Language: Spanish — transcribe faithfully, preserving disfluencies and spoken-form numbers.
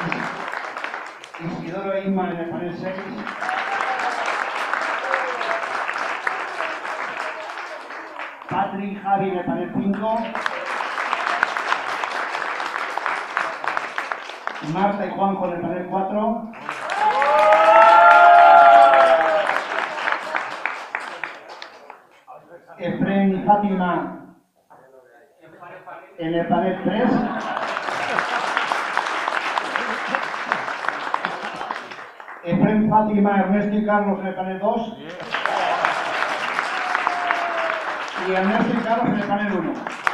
Isidoro e Inma en el panel seis. Patrick y Javi en el panel cinco. Marta y Juanjo en el panel cuatro. Efren y Fátima en el panel tres. Efren, Fátima, Ernesto y Carlos en el panel dos. Y Ernesto y Carlos en el panel uno.